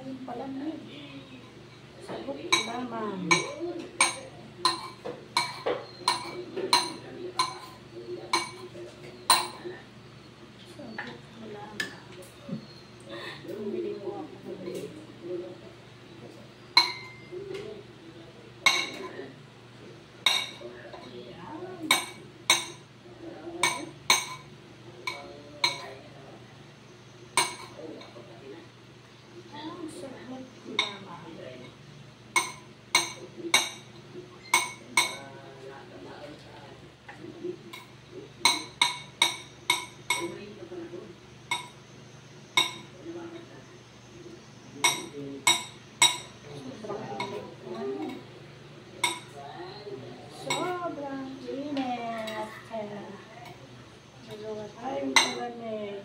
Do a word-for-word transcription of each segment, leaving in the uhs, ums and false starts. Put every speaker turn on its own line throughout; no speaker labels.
tayong palamig. Sabot lamang. Sobrang init. Kaya magawa tayong palamig.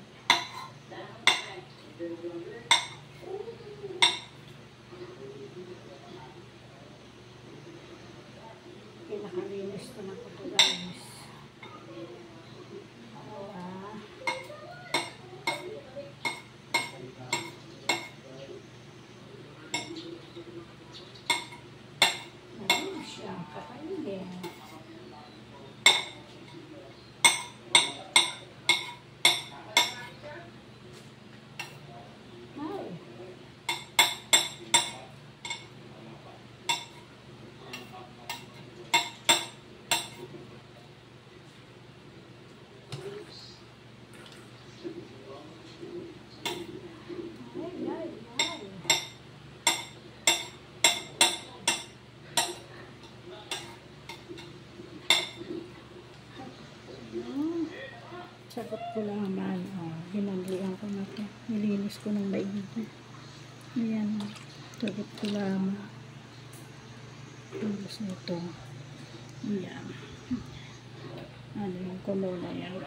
Pinakalinis ko na po ito, guys. Ayun siya, kakainin. Ay. Sagot ko naman, oh, ginagawa ko na ito. Nilinis ko ng maigi. Ayan, sagot ko naman. Tapos nito. Ayan. Ano yung kulo na yan.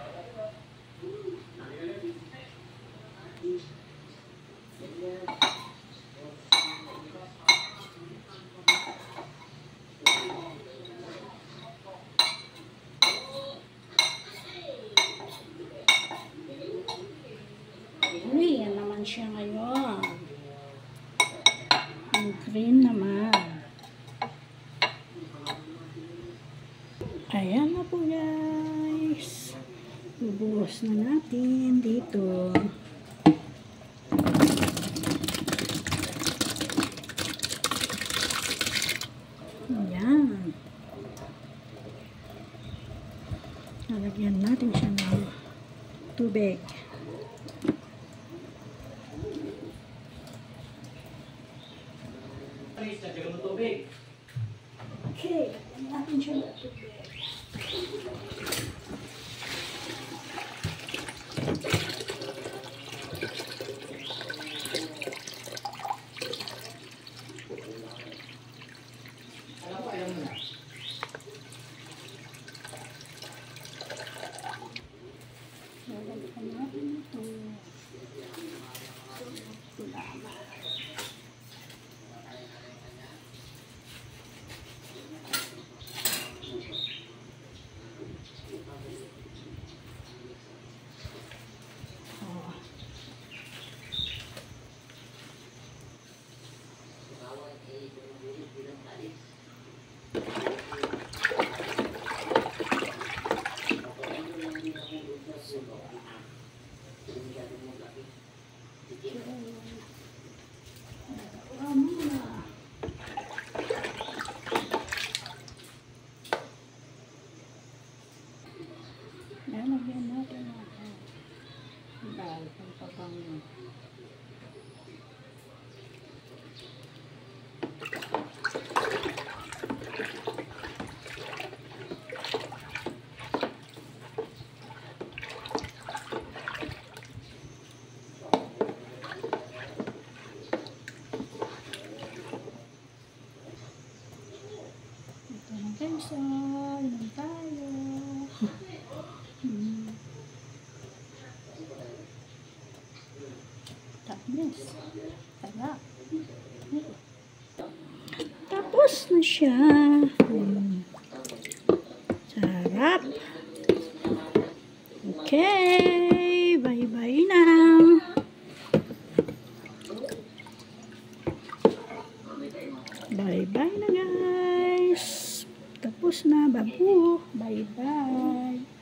Yan naman siya ngayon. Ang green naman. Ayan na po, guys. Bubuhos na natin dito. Ayan. Lalagyan natin siya ng tubig. Okay, natin siya ng tubig. Lalagyan natin ito. Tulama. Lalagyan natin ako. Dahil kung pabango. Ito na guys, oh, inom tayo. Hmm. Tapos, sarap. Tapos na siya. Hmm. Sarap. Okay, bye-bye na. Bye-bye na guys. Tapos na, babu. Bye-bye.